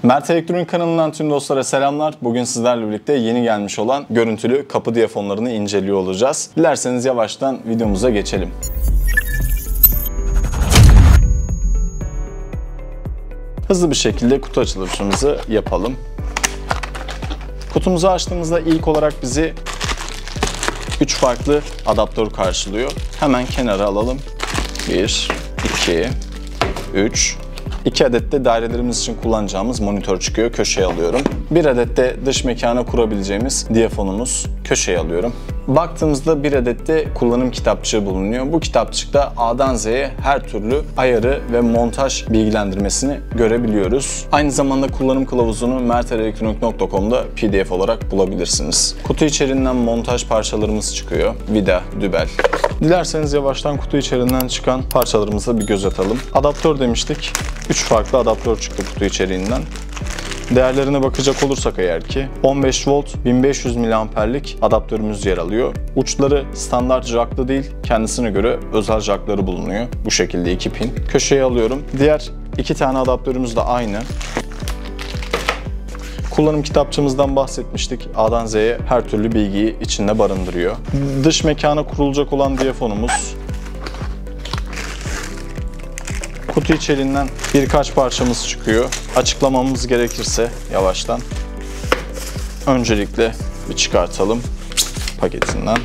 Mert Elektronik kanalından tüm dostlara selamlar. Bugün sizlerle birlikte yeni gelmiş olan görüntülü kapı diyafonlarını inceliyor olacağız. Dilerseniz yavaştan videomuza geçelim. Hızlı bir şekilde kutu açılışımızı yapalım. Kutumuzu açtığımızda ilk olarak bizi 3 farklı adaptör karşılıyor. Hemen kenara alalım. 1, 2, 3. 2 adet de dairelerimiz için kullanacağımız monitör çıkıyor. Köşeye alıyorum. 1 adet de dış mekana kurabileceğimiz diyafonumuz. Köşeye alıyorum. Baktığımızda 1 adet de kullanım kitapçığı bulunuyor. Bu kitapçıkta A'dan Z'ye her türlü ayarı ve montaj bilgilendirmesini görebiliyoruz. Aynı zamanda kullanım kılavuzunu mertelektronik.com'da PDF olarak bulabilirsiniz. Kutu içerisinden montaj parçalarımız çıkıyor. Vida, dübel. Dilerseniz yavaştan kutu içerisinden çıkan parçalarımıza bir göz atalım. Adaptör demiştik. 3 farklı adaptör çıktı kutu içeriğinden. Değerlerine bakacak olursak eğer ki 15 volt 1500 miliamperlik adaptörümüz yer alıyor. Uçları standart jacklı değil, kendisine göre özel jackları bulunuyor. Bu şekilde 2 pin. Köşeye alıyorum. Diğer 2 tane adaptörümüz de aynı. Kullanım kitapçımızdan bahsetmiştik. A'dan Z'ye her türlü bilgiyi içinde barındırıyor. Dış mekana kurulacak olan diyafonumuz. Kutu içeriğinden birkaç parçamız çıkıyor. Açıklamamız gerekirse yavaştan. Öncelikle bir çıkartalım paketinden.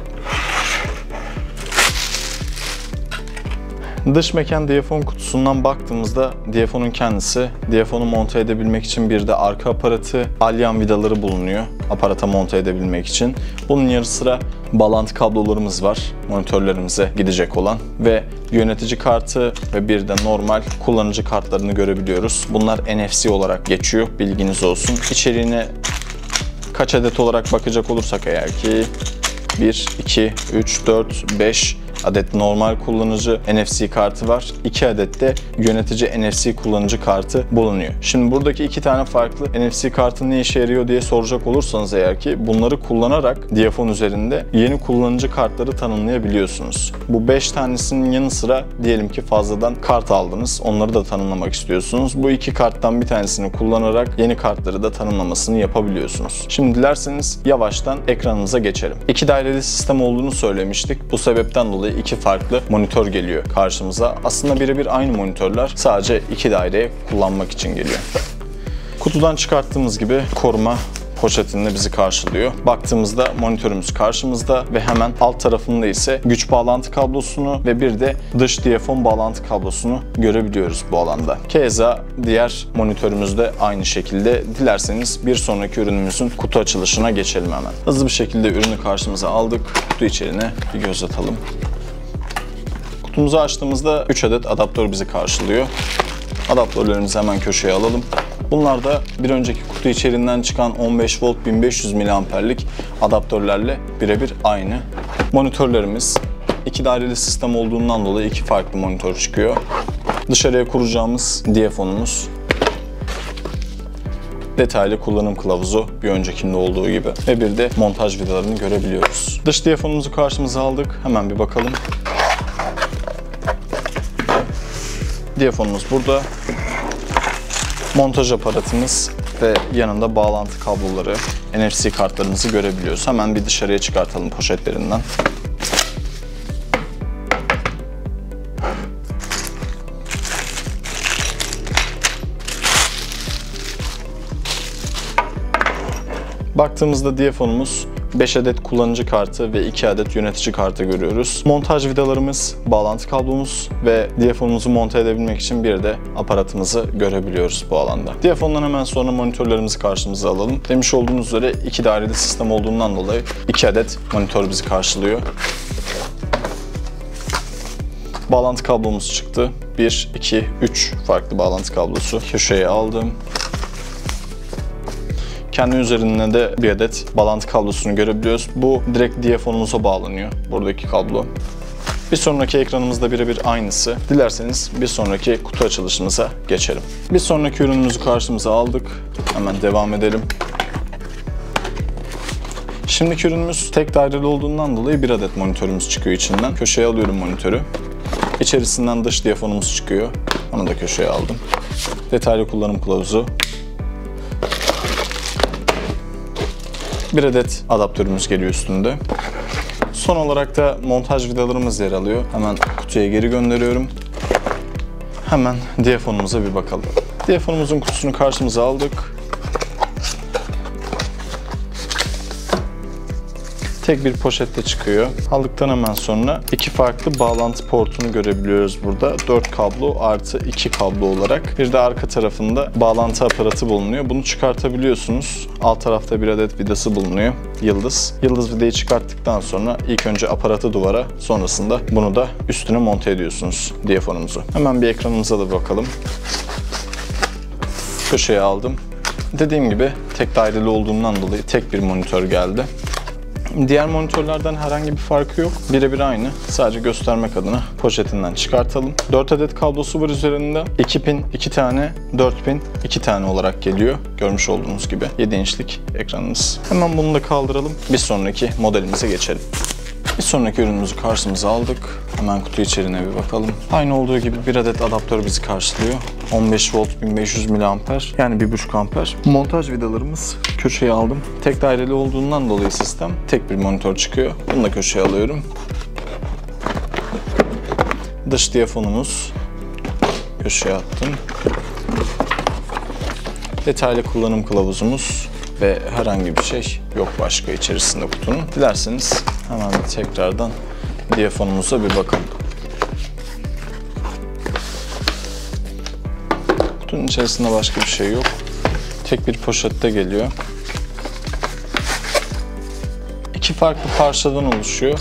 Dış mekan diyafon kutusundan baktığımızda diyafonun kendisi, diyafonu monte edebilmek için bir de arka aparatı, alyan vidaları bulunuyor aparata monte edebilmek için. Bunun yanı sıra bağlantı kablolarımız var monitörlerimize gidecek olan ve yönetici kartı ve bir de normal kullanıcı kartlarını görebiliyoruz. Bunlar NFC olarak geçiyor, bilginiz olsun. İçeriğine kaç adet olarak bakacak olursak eğer ki 1, 2, 3, 4, 5 adet normal kullanıcı NFC kartı var. 2 adet de yönetici NFC kullanıcı kartı bulunuyor. Şimdi buradaki 2 tane farklı NFC kartı ne işe yarıyor diye soracak olursanız eğer ki bunları kullanarak diyafon üzerinde yeni kullanıcı kartları tanımlayabiliyorsunuz. Bu 5 tanesinin yanı sıra diyelim ki fazladan kart aldınız. Onları da tanımlamak istiyorsunuz. Bu 2 karttan bir tanesini kullanarak yeni kartları da tanımlamasını yapabiliyorsunuz. Şimdi dilerseniz yavaştan ekranımıza geçelim. 2 daireli sistem olduğunu söylemiştik. Bu sebepten dolayı 2 farklı monitör geliyor karşımıza. Aslında birebir aynı monitörler, sadece 2 daireye kullanmak için geliyor. Kutudan çıkarttığımız gibi koruma poşetinde bizi karşılıyor. Baktığımızda monitörümüz karşımızda ve hemen alt tarafında ise güç bağlantı kablosunu ve bir de dış diyafon bağlantı kablosunu görebiliyoruz bu alanda. Keza diğer monitörümüz de aynı şekilde. Dilerseniz bir sonraki ürünümüzün kutu açılışına geçelim hemen. Hızlı bir şekilde ürünü karşımıza aldık. Kutu içeriğine bir göz atalım. Kutumuzu açtığımızda 3 adet adaptör bizi karşılıyor. Adaptörlerimizi hemen köşeye alalım. Bunlar da bir önceki kutu içeriğinden çıkan 15 volt 1500 miliamperlik adaptörlerle birebir aynı. Monitörlerimiz 2 daireli sistem olduğundan dolayı 2 farklı monitör çıkıyor. Dışarıya kuracağımız diyafonumuz. Detaylı kullanım kılavuzu bir öncekinde olduğu gibi ve bir de montaj vidalarını görebiliyoruz. Dış diyafonumuzu karşımıza aldık. Hemen bir bakalım. Diyafonumuz burada. Montaj aparatımız ve yanında bağlantı kabloları, NFC kartlarımızı görebiliyoruz. Hemen bir dışarıya çıkartalım poşetlerinden. Baktığımızda diyafonumuz 5 adet kullanıcı kartı ve 2 adet yönetici kartı görüyoruz. Montaj vidalarımız, bağlantı kablomuz ve diyafonumuzu monte edebilmek için bir de aparatımızı görebiliyoruz bu alanda. Diyafondan hemen sonra monitörlerimizi karşımıza alalım. Demiş olduğunuz üzere 2 daireli sistem olduğundan dolayı 2 adet monitör bizi karşılıyor. Bağlantı kablomuz çıktı. 1, 2, 3 farklı bağlantı kablosu. Köşeye aldım. Kendi üzerinde de bir adet bağlantı kablosunu görebiliyoruz. Bu direkt diyafonumuza bağlanıyor. Buradaki kablo. Bir sonraki ekranımızda birebir aynısı. Dilerseniz bir sonraki kutu açılışımıza geçelim. Bir sonraki ürünümüzü karşımıza aldık. Hemen devam edelim. Şimdiki ürünümüz tek daireli olduğundan dolayı 1 adet monitörümüz çıkıyor içinden. Köşeye alıyorum monitörü. İçerisinden dış diyafonumuz çıkıyor. Onu da köşeye aldım. Detaylı kullanım kılavuzu. Bir adet adaptörümüz geliyor üstünde. Son olarak da montaj vidalarımız yer alıyor. Hemen kutuya geri gönderiyorum. Hemen diyafonumuza bir bakalım. Diyafonumuzun kutusunu karşımıza aldık. Tek bir poşette çıkıyor. Aldıktan hemen sonra iki farklı bağlantı portunu görebiliyoruz burada. 4 kablo artı 2 kablo olarak. Bir de arka tarafında bağlantı aparatı bulunuyor. Bunu çıkartabiliyorsunuz. Alt tarafta bir adet vidası bulunuyor. Yıldız. Yıldız vidayı çıkarttıktan sonra ilk önce aparatı duvara, sonrasında bunu da üstüne monte ediyorsunuz diyafonumuzu. Hemen bir ekranımıza da bakalım. Köşeye aldım. Dediğim gibi tek daireli olduğundan dolayı tek bir monitör geldi. Diğer monitörlerden herhangi bir farkı yok. Birebir aynı. Sadece göstermek adına poşetinden çıkartalım. 4 adet kablosu var üzerinde. 2 pin 2 tane, 4 pin 2 tane olarak geliyor. Görmüş olduğunuz gibi 7 inçlik ekranımız. Hemen bunu da kaldıralım. Bir sonraki modelimize geçelim. Bir sonraki ürünümüzü karşımıza aldık. Hemen kutu içeriğine bir bakalım. Aynı olduğu gibi bir adet adaptör bizi karşılıyor. 15 volt 1500 mAh yani 1,5 amper. Montaj vidalarımız köşeye aldım. Tek daireli olduğundan dolayı sistem tek bir monitör çıkıyor. Bunu da köşeye alıyorum. Dış diyafonumuz köşeye attım. Detaylı kullanım kılavuzumuz ve herhangi bir şey yok başka içerisinde kutunun. Dilerseniz hemen tekrardan diyafonumuza bir bakalım. Kutunun içerisinde başka bir şey yok. Tek bir poşette geliyor. İki farklı parçadan oluşuyor.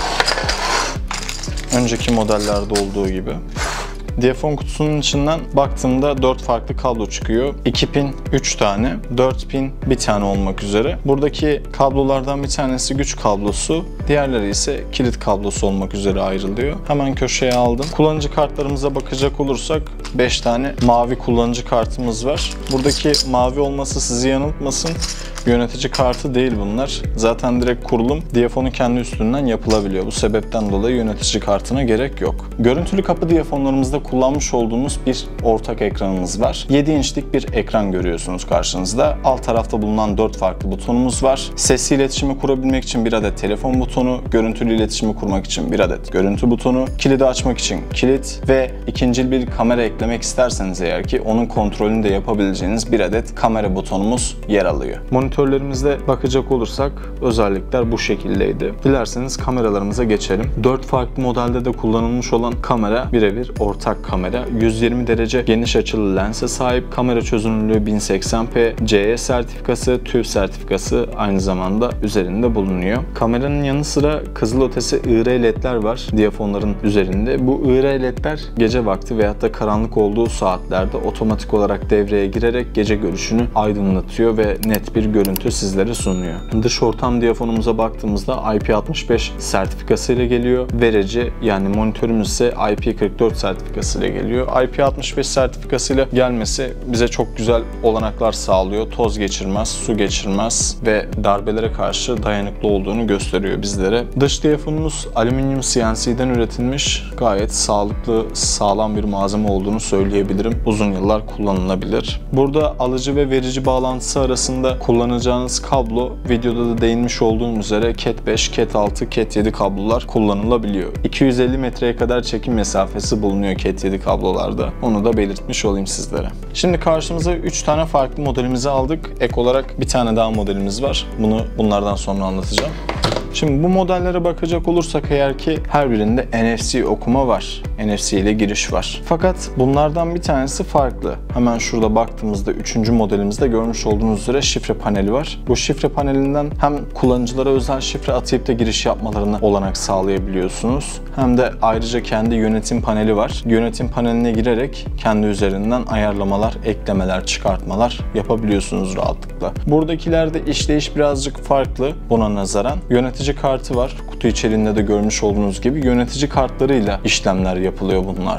Önceki modellerde olduğu gibi. Diyafon kutusunun içinden baktığımda 4 farklı kablo çıkıyor. 2 pin 3 tane, 4 pin 1 tane olmak üzere. Buradaki kablolardan bir tanesi güç kablosu, diğerleri ise kilit kablosu olmak üzere ayrılıyor. Hemen köşeye aldım. Kullanıcı kartlarımıza bakacak olursak 5 tane mavi kullanıcı kartımız var. Buradaki mavi olması sizi yanıltmasın. Yönetici kartı değil bunlar. Zaten direkt kurulum diyafonun kendi üstünden yapılabiliyor. Bu sebepten dolayı yönetici kartına gerek yok. Görüntülü kapı diyafonlarımızda kullanmış olduğumuz bir ortak ekranımız var. 7 inçlik bir ekran görüyorsunuz karşınızda. Alt tarafta bulunan 4 farklı butonumuz var. Sesli iletişimi kurabilmek için bir adet telefon butonu, görüntülü iletişimi kurmak için bir adet görüntü butonu, kilidi açmak için kilit ve ikincil bir kamera eklemek isterseniz eğer ki onun kontrolünü de yapabileceğiniz bir adet kamera butonumuz yer alıyor. Monitörlerimizde bakacak olursak özellikler bu şekildeydi. Dilerseniz kameralarımıza geçelim. 4 farklı modelde de kullanılmış olan kamera birebir ortak kamera. 120 derece geniş açılı lense sahip, kamera çözünürlüğü 1080p, CE sertifikası, TÜV sertifikası aynı zamanda üzerinde bulunuyor. Kameranın yanı sıra kızılötesi IR ledler var diyafonların üzerinde. Bu IR ledler gece vakti veyahut da karanlık olduğu saatlerde otomatik olarak devreye girerek gece görüşünü aydınlatıyor ve net bir görüntü sizlere sunuyor. Dış ortam diyafonumuza baktığımızda IP65 sertifikası ile geliyor. Verici yani monitörümüz ise IP44 sertifikası ile geliyor. IP65 sertifikası ile gelmesi bize çok güzel olanaklar sağlıyor. Toz geçirmez, su geçirmez ve darbelere karşı dayanıklı olduğunu gösteriyor bizlere. Dış diyafonumuz alüminyum CNC'den üretilmiş. Gayet sağlıklı, sağlam bir malzeme olduğunu söyleyebilirim. Uzun yıllar kullanılabilir. Burada alıcı ve verici bağlantısı arasında kullanacağınız kablo, videoda da değinmiş olduğum üzere Cat 5, Cat 6, Cat 7 kablolar kullanılabiliyor. 250 metreye kadar çekim mesafesi bulunuyor Cat 7 kablolarda. Onu da belirtmiş olayım sizlere. Şimdi karşımıza 3 tane farklı modelimizi aldık. Ek olarak bir tane daha modelimiz var. Bunlardan sonra anlatacağım. Şimdi bu modellere bakacak olursak eğer ki her birinde NFC okuma var. NFC ile giriş var. Fakat bunlardan bir tanesi farklı. Hemen şurada baktığımızda 3. modelimizde görmüş olduğunuz üzere şifre paneli var. Bu şifre panelinden hem kullanıcılara özel şifre atayıp da giriş yapmalarına olanak sağlayabiliyorsunuz. Hem de ayrıca kendi yönetim paneli var. Yönetim paneline girerek kendi üzerinden ayarlamalar, eklemeler, çıkartmalar yapabiliyorsunuz rahatlıkla. Buradakilerde işleyiş birazcık farklı buna nazaran. Yönetici kartı var. Kutu içeriğinde de görmüş olduğunuz gibi yönetici kartlarıyla işlemler yapılıyor bunlarda.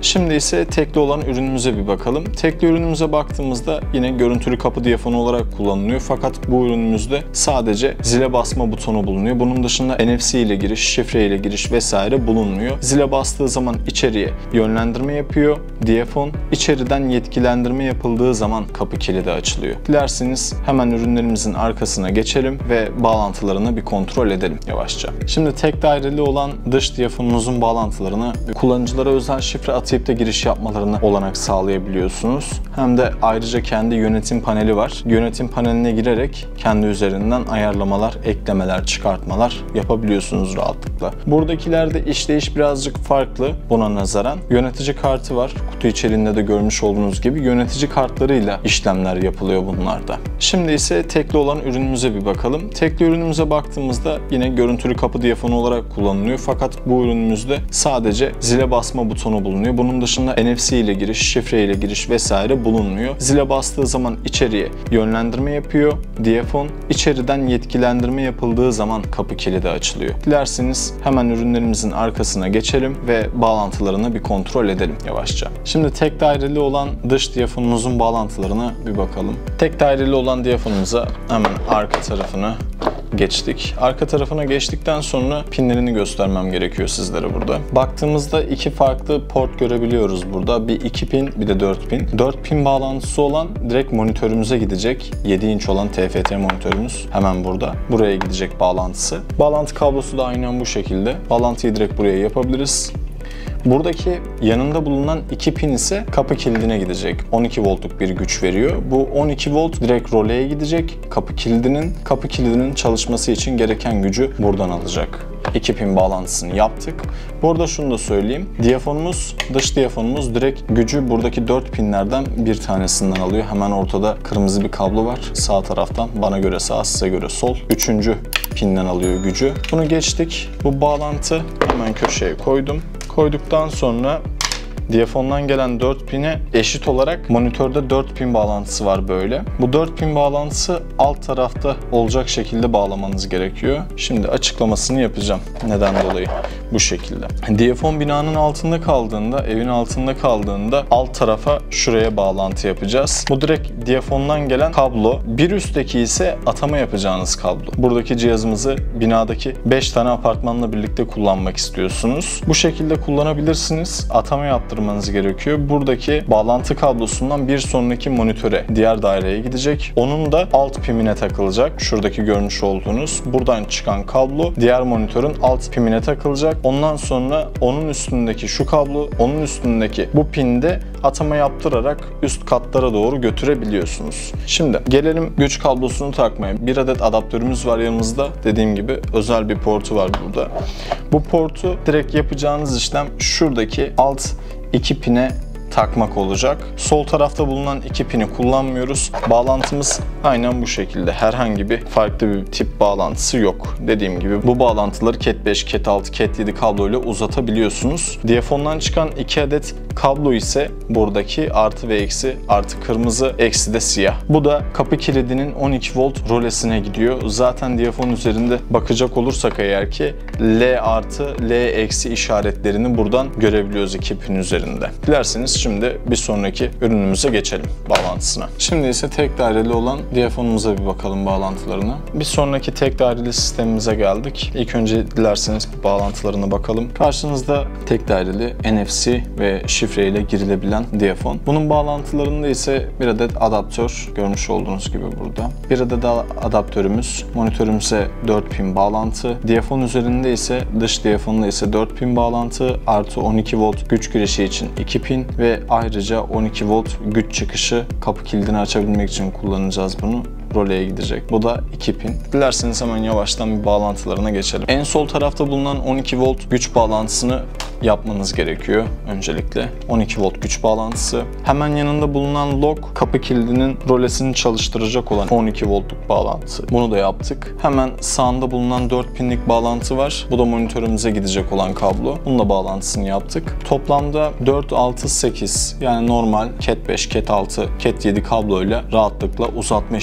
Şimdi ise tekli olan ürünümüze bir bakalım. Tekli ürünümüze baktığımızda yine görüntülü kapı diyafonu olarak kullanılıyor. Fakat bu ürünümüzde sadece zile basma butonu bulunuyor. Bunun dışında NFC ile giriş, şifre ile giriş vesaire bulunmuyor. Zile bastığı zaman içeriye yönlendirme yapıyor diyafon. İçeriden yetkilendirme yapıldığı zaman kapı kilidi açılıyor. Dilerseniz hemen ürünlerimizin arkasına geçelim ve bağlantılarını bir kontrol edelim yavaşça. Şimdi tek daireli olan dış diyafonumuzun bağlantılarını kullanıcılara özel şifre atayıp da giriş yapmalarına olanak sağlayabiliyorsunuz. Hem de ayrıca kendi yönetim paneli var. Yönetim paneline girerek kendi üzerinden ayarlamalar, eklemeler, çıkartmalar yapabiliyorsunuz rahatlıkla. Buradakilerde işleyiş birazcık farklı buna nazaran. Yönetici kartı var. Kutu içeriğinde de görmüş olduğunuz gibi yönetici kartlarıyla işlemler yapılıyor bunlarda. Şimdi ise tekli olan ürünümüze bir bakalım. Tekli ürünümüze baktığımızda yine görüntülü kapı diyafonu olarak kullanılıyor. Fakat bu ürünümüzde sadece zile basma butonu bulunuyor. Bunun dışında NFC ile giriş, şifre ile giriş vesaire bulunmuyor. Zile bastığı zaman içeriye yönlendirme yapıyor diyafon. İçeriden yetkilendirme yapıldığı zaman kapı kilidi açılıyor. Dilerseniz hemen ürünlerimizin arkasına geçelim ve bağlantılarını bir kontrol edelim yavaşça. Şimdi tek daireli olan dış diyafonumuzun bağlantılarına bir bakalım. Tek daireli olan diyafonumuza hemen arka tarafına geçtik. Arka tarafına geçtikten sonra pinlerini göstermem gerekiyor sizlere burada. Baktığımızda iki farklı port görebiliyoruz burada. Bir 2 pin, bir de 4 pin. 4 pin bağlantısı olan direkt monitörümüze gidecek. 7 inç olan TFT monitörümüz hemen burada. Buraya gidecek bağlantısı. Bağlantı kablosu da aynen bu şekilde. Bağlantıyı direkt buraya yapabiliriz. Buradaki yanında bulunan 2 pin ise kapı kilidine gidecek. 12 voltluk bir güç veriyor. Bu 12 volt direkt roleye gidecek. Kapı kilidinin çalışması için gereken gücü buradan alacak. 2 pin bağlantısını yaptık. Bu arada şunu da söyleyeyim. Dış diyafonumuz direkt gücü buradaki 4 pinlerden bir tanesinden alıyor. Hemen ortada kırmızı bir kablo var. Sağ taraftan bana göre sağ, size göre sol. 3. pinden alıyor gücü. Bunu geçtik. Bu bağlantı hemen köşeye koydum. Koyduktan sonra diyafondan gelen 4 pine eşit olarak monitörde 4 pin bağlantısı var böyle. Bu 4 pin bağlantısı alt tarafta olacak şekilde bağlamanız gerekiyor. Şimdi açıklamasını yapacağım. Neden dolayı bu şekilde. Diyafon binanın altında kaldığında, evin altında kaldığında alt tarafa şuraya bağlantı yapacağız. Bu direkt diyafondan gelen kablo. Bir üstteki ise atama yapacağınız kablo. Buradaki cihazımızı binadaki 5 tane apartmanla birlikte kullanmak istiyorsunuz. Bu şekilde kullanabilirsiniz. Atama yaptırmanız gerekiyor. Buradaki bağlantı kablosundan bir sonraki monitöre, diğer daireye gidecek. Onun da alt pimine takılacak. Şuradaki görmüş olduğunuz buradan çıkan kablo diğer monitörün alt pimine takılacak. Ondan sonra onun üstündeki şu kablo, onun üstündeki bu pinde atama yaptırarak üst katlara doğru götürebiliyorsunuz. Şimdi gelelim güç kablosunu takmaya. Bir adet adaptörümüz var yanımızda. Dediğim gibi özel bir portu var burada. Bu portu direkt yapacağınız işlem şuradaki alt 2 pine takmak olacak. Sol tarafta bulunan 2 pini kullanmıyoruz. Bağlantımız aynen bu şekilde. Herhangi bir farklı bir tip bağlantısı yok. Dediğim gibi bu bağlantıları Cat 5, Cat 6, Cat 7 kablo ile uzatabiliyorsunuz. Diyafondan çıkan 2 adet kablo ise buradaki artı ve eksi, artı kırmızı, eksi de siyah. Bu da kapı kilidinin 12 volt rolesine gidiyor. Zaten diyafon üzerinde bakacak olursak eğer ki L artı, L eksi işaretlerini buradan görebiliyoruz 2 pin üzerinde. Dilerseniz şimdi bir sonraki ürünümüze geçelim bağlantısına. Şimdi ise tek daireli olan diyafonumuza bir bakalım bağlantılarına. Bir sonraki tek daireli sistemimize geldik. İlk önce dilerseniz bağlantılarına bakalım. Karşınızda tek daireli NFC ve şifre ile girilebilen diyafon. Bunun bağlantılarında ise bir adet adaptör görmüş olduğunuz gibi burada. Bir adet adaptörümüz, monitörümüze 4 pin bağlantı. Diyafon üzerinde ise dış diyafonda ise 4 pin bağlantı artı 12 volt güç girişi için 2 pin ve ayrıca 12 volt güç çıkışı, kapı kilidini açabilmek için kullanacağız bunu. Roleye gidecek. Bu da 2 pin. Dilerseniz hemen yavaştan bir bağlantılarına geçelim. En sol tarafta bulunan 12 volt güç bağlantısını yapmanız gerekiyor öncelikle. 12 volt güç bağlantısı. Hemen yanında bulunan lock, kapı kilidinin rolesini çalıştıracak olan 12 voltluk bağlantı. Bunu da yaptık. Hemen sağında bulunan 4 pinlik bağlantı var. Bu da monitörümüze gidecek olan kablo. Bunun da bağlantısını yaptık. Toplamda 4, 6, 8 yani normal Cat 5, Cat 6, Cat 7 kabloyla rahatlıkla uzatma işlemini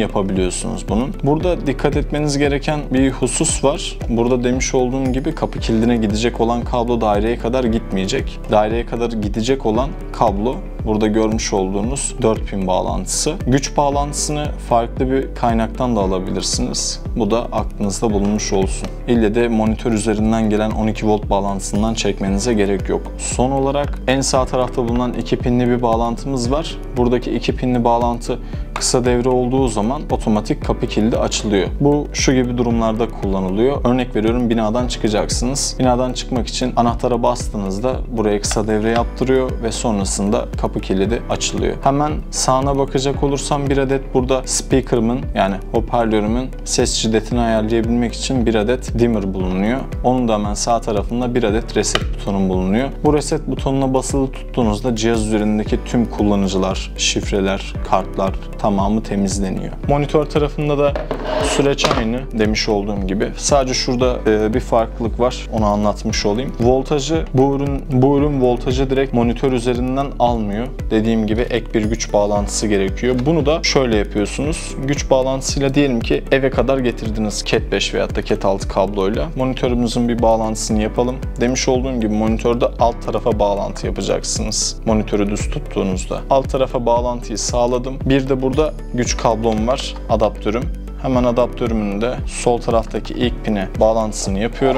yapabiliyorsunuz bunun. Burada dikkat etmeniz gereken bir husus var. Burada demiş olduğum gibi kapı kilidine gidecek olan kablo daireye kadar gitmeyecek. Daireye kadar gidecek olan kablo burada görmüş olduğunuz 4 pin bağlantısı. Güç bağlantısını farklı bir kaynaktan da alabilirsiniz. Bu da aklınızda bulunmuş olsun. İlle de monitör üzerinden gelen 12 volt bağlantısından çekmenize gerek yok. Son olarak en sağ tarafta bulunan 2 pinli bir bağlantımız var. Buradaki 2 pinli bağlantı kısa devre olduğu zaman otomatik kapı kilidi açılıyor. Bu şu gibi durumlarda kullanılıyor. Örnek veriyorum, binadan çıkacaksınız. Binadan çıkmak için anahtara bastığınızda buraya kısa devre yaptırıyor ve sonrasında kapı kilidi açılıyor. Hemen sağına bakacak olursam bir adet burada speaker'ımın yani hoparlörümün ses şiddetini ayarlayabilmek için bir adet dimmer bulunuyor. Onun da hemen sağ tarafında bir adet reset butonu bulunuyor. Bu reset butonuna basılı tuttuğunuzda cihaz üzerindeki tüm kullanıcılar, şifreler, kartlar tamamı temizleniyor. Monitör tarafında da süreç aynı demiş olduğum gibi. Sadece şurada bir farklılık var. Onu anlatmış olayım. Voltajı bu ürün voltajı direkt monitör üzerinden almıyor. Dediğim gibi ek bir güç bağlantısı gerekiyor. Bunu da şöyle yapıyorsunuz. Güç bağlantısıyla diyelim ki eve kadar getirdiniz Cat 5 veyahut da Cat 6 kabloyla. Monitörümüzün bir bağlantısını yapalım. Demiş olduğum gibi monitörde alt tarafa bağlantı yapacaksınız. Monitörü düz tuttuğunuzda. Alt tarafa bağlantıyı sağladım. Bir de burada güç kablom var. Adaptörüm. Hemen adaptörümün de sol taraftaki ilk pine bağlantısını yapıyorum.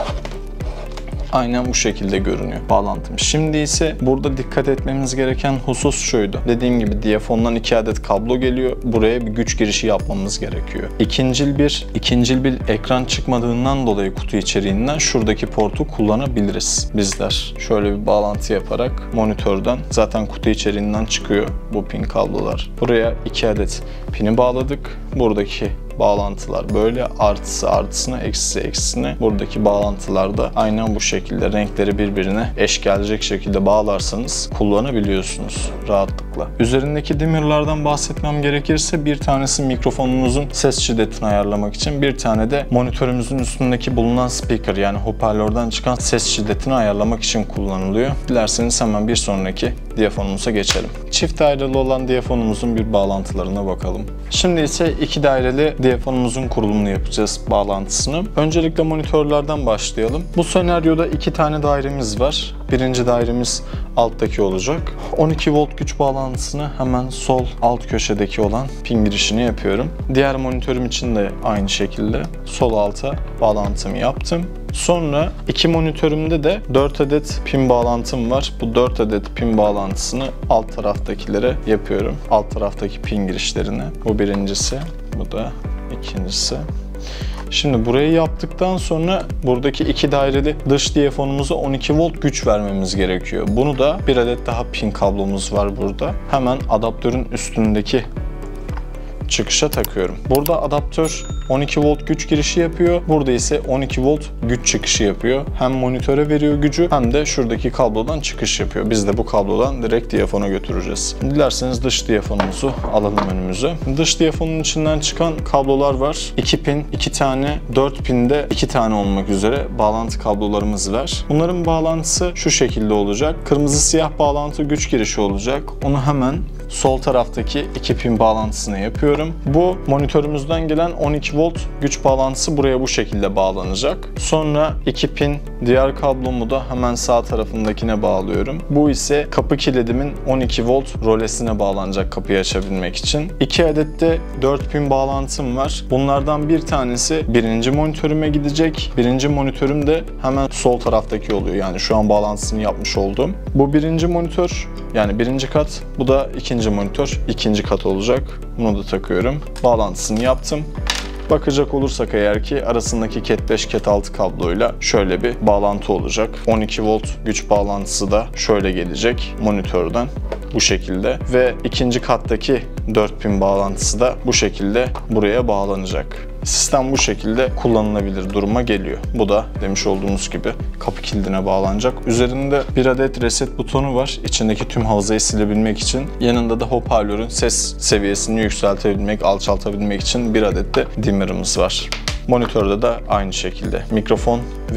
Aynen bu şekilde görünüyor bağlantım. Şimdi ise burada dikkat etmemiz gereken husus şuydu. Dediğim gibi diyafondan 2 adet kablo geliyor. Buraya bir güç girişi yapmamız gerekiyor. İkincil bir ekran çıkmadığından dolayı kutu içeriğinden şuradaki portu kullanabiliriz bizler. Şöyle bir bağlantı yaparak monitörden zaten kutu içeriğinden çıkıyor bu pin kablolar. Buraya 2 adet pini bağladık. Buradaki bağlantılar böyle artısına eksisine buradaki bağlantılarda aynen bu şekilde renkleri birbirine eş gelecek şekilde bağlarsanız kullanabiliyorsunuz rahatlıkla. Üzerindeki dimmerlardan bahsetmem gerekirse bir tanesi mikrofonumuzun ses şiddetini ayarlamak için, bir tane de monitörümüzün üstündeki bulunan speaker yani hoparlörden çıkan ses şiddetini ayarlamak için kullanılıyor. Dilerseniz hemen bir sonraki diyafonumuza geçelim. Çift daireli olan diyafonumuzun bir bağlantılarına bakalım. Şimdi ise 2 daireli diyafonumuzun kurulumunu yapacağız, bağlantısını. Öncelikle monitörlerden başlayalım. Bu senaryoda 2 tane dairemiz var. Birinci dairemiz alttaki olacak. 12 volt güç bağlantısını hemen sol alt köşedeki olan pin girişini yapıyorum. Diğer monitörüm için de aynı şekilde sol alta bağlantımı yaptım. Sonra iki monitörümde de 4 adet pin bağlantım var. Bu 4 adet pin bağlantısını alt taraftakilere yapıyorum. Alt taraftaki pin girişlerine. Bu birincisi, bu da ikincisi. Şimdi burayı yaptıktan sonra buradaki 2 daireli dış diyafonumuza 12 volt güç vermemiz gerekiyor. Bunu da bir adet daha pin kablomuz var burada. Hemen adaptörün üstündeki çıkışa takıyorum. Burada adaptör 12 volt güç girişi yapıyor. Burada ise 12 volt güç çıkışı yapıyor. Hem monitöre veriyor gücü hem de şuradaki kablodan çıkış yapıyor. Biz de bu kablodan direkt diyafona götüreceğiz. Dilerseniz dış diyafonumuzu alalım önümüze. Dış diyafonun içinden çıkan kablolar var. 2 pin, 2 tane, 4 pinde 2 tane olmak üzere bağlantı kablolarımız var. Bunların bağlantısı şu şekilde olacak. Kırmızı siyah bağlantı güç girişi olacak. Onu hemen sol taraftaki 2 pin bağlantısını yapıyorum. Bu monitörümüzden gelen 12 volt güç bağlantısı buraya bu şekilde bağlanacak. Sonra 2 pin diğer kablomu da hemen sağ tarafındakine bağlıyorum. Bu ise kapı kilidimin 12 volt rolesine bağlanacak kapıyı açabilmek için. 2 adet de 4 pin bağlantım var. Bunlardan bir tanesi birinci monitörüme gidecek. Birinci monitörüm de hemen sol taraftaki oluyor. Yani şu an bağlantısını yapmış olduğum. Bu birinci monitör yani birinci kat. Bu da ikinci monitör. İkinci kat olacak. Bunu da takıyorum. Bağlantısını yaptım. Bakacak olursak eğer ki arasındaki Cat 5 Cat 6 kabloyla şöyle bir bağlantı olacak. 12 volt güç bağlantısı da şöyle gelecek monitörden. Bu şekilde ve ikinci kattaki 4 pin bağlantısı da bu şekilde buraya bağlanacak. Sistem bu şekilde kullanılabilir duruma geliyor. Bu da demiş olduğumuz gibi kapı kilidine bağlanacak. Üzerinde bir adet reset butonu var. İçindeki tüm hafızayı silebilmek için. Yanında da hoparlörün ses seviyesini yükseltebilmek, alçaltabilmek için bir adet de dimmer'ımız var. Monitörde de aynı şekilde mikrofon ve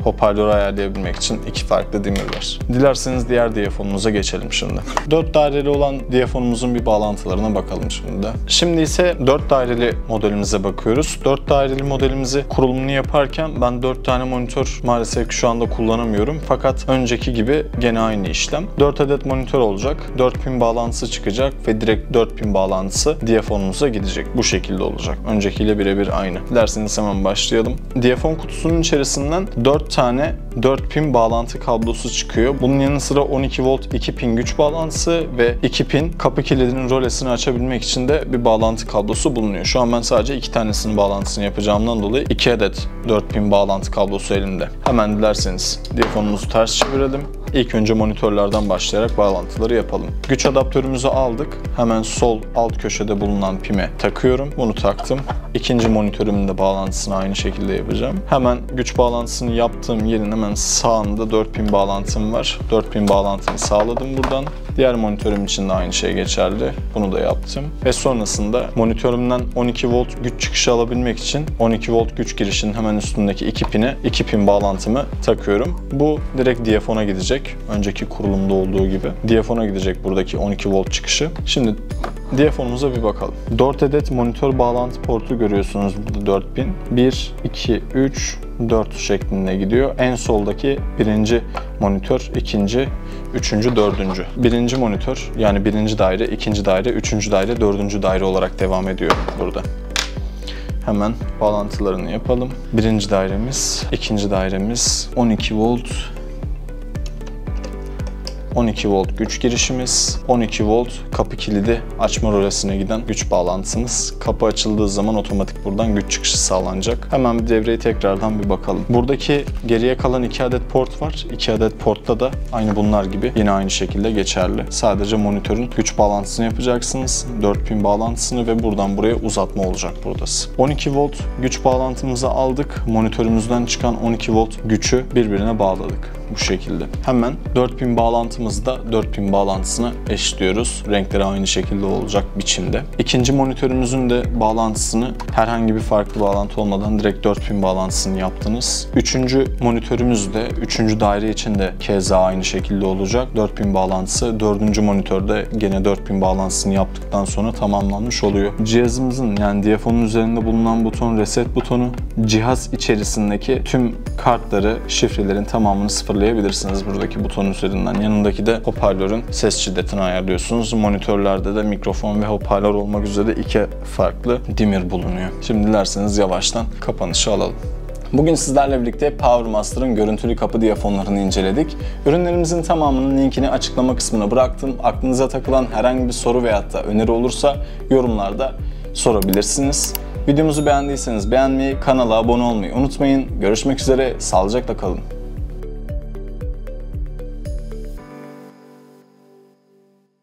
hoparlörü ayarlayabilmek için iki farklı dimmer var. Dilerseniz diğer diyafonumuza geçelim şimdi. 4 daireli olan diyafonumuzun bir bağlantılarına bakalım şimdi. Şimdi ise 4 daireli modelimize bakıyoruz. 4 daireli modelimizi kurulumunu yaparken ben 4 tane monitör maalesef ki şu anda kullanamıyorum. Fakat önceki gibi gene aynı işlem. 4 adet monitör olacak. 4 pin bağlantısı çıkacak ve direkt 4 pin bağlantısı diyafonumuza gidecek. Bu şekilde olacak. Öncekiyle birebir aynı. Dilerseniz hemen başlayalım. Diyafon kutusunun içerisinden 4 tane 4 pin bağlantı kablosu çıkıyor. Bunun yanı sıra 12 volt 2 pin güç bağlantısı ve 2 pin kapı kilidinin rölesini açabilmek için de bir bağlantı kablosu bulunuyor. Şu an ben sadece 2 tanesinin bağlantısını yapacağımdan dolayı 2 adet 4 pin bağlantı kablosu elimde. Hemen dilerseniz diyafonumuzu ters çevirelim. İlk önce monitörlerden başlayarak bağlantıları yapalım. Güç adaptörümüzü aldık. Hemen sol alt köşede bulunan pime takıyorum. Bunu taktım. İkinci monitörümün de bağlantısını aynı şekilde yapacağım. Hemen güç bağlantısını yaptığım yerin hemen sağında 4 pin bağlantım var. 4 pin bağlantımı sağladım buradan. Diğer monitörüm için de aynı şey geçerli. Bunu da yaptım. Ve sonrasında monitörümden 12 volt güç çıkışı alabilmek için 12 volt güç girişinin hemen üstündeki 2 pine 2 pin bağlantımı takıyorum. Bu direkt diyafona gidecek. Önceki kurulumda olduğu gibi. Diyafona gidecek buradaki 12 volt çıkışı. Şimdi diyafonumuza bir bakalım. 4 adet monitör bağlantı portu görüyorsunuz burada 4 pin. 1, 2, 3, 4 şeklinde gidiyor. En soldaki birinci monitör, ikinci, üçüncü, dördüncü. Birinci monitör yani birinci daire, ikinci daire, üçüncü daire, dördüncü daire olarak devam ediyor burada. Hemen bağlantılarını yapalım. Birinci dairemiz, ikinci dairemiz 12 volt. 12 volt güç girişimiz, 12 volt kapı kilidi açma rölesine giden güç bağlantımız. Kapı açıldığı zaman otomatik buradan güç çıkışı sağlanacak. Hemen bir devreyi tekrardan bir bakalım. Buradaki geriye kalan 2 adet port var. 2 adet portta da aynı bunlar gibi yine aynı şekilde geçerli. Sadece monitörün güç bağlantısını yapacaksınız. 4 pin bağlantısını ve buradan buraya uzatma olacak buradası. 12 volt güç bağlantımızı aldık. Monitörümüzden çıkan 12 volt gücü birbirine bağladık. Bu şekilde. Hemen 4 pin bağlantımızı da 4 pin bağlantısına eşliyoruz. Renkleri aynı şekilde olacak biçimde. İkinci monitörümüzün de bağlantısını herhangi bir farklı bağlantı olmadan direkt 4 pin bağlantısını yaptınız. Üçüncü monitörümüz de 3. daire için de keza aynı şekilde olacak. 4 pin bağlantısı. Dördüncü monitörde gene 4 pin bağlantısını yaptıktan sonra tamamlanmış oluyor. Cihazımızın yani diyafonun üzerinde bulunan buton reset butonu. Cihaz içerisindeki tüm kartları, şifrelerin tamamını sıfırlayabilirsiniz buradaki buton üzerinden. Yanındaki de hoparlörün ses şiddetini ayarlıyorsunuz. Monitörlerde de mikrofon ve hoparlör olmak üzere 2 farklı dimmer bulunuyor. Şimdi dilerseniz yavaştan kapanışı alalım. Bugün sizlerle birlikte PowerMaster'ın görüntülü kapı diyafonlarını inceledik. Ürünlerimizin tamamının linkini açıklama kısmına bıraktım. Aklınıza takılan herhangi bir soru veyahut da öneri olursa yorumlarda sorabilirsiniz. Videomuzu beğendiyseniz beğenmeyi, kanala abone olmayı unutmayın. Görüşmek üzere, sağlıcakla kalın.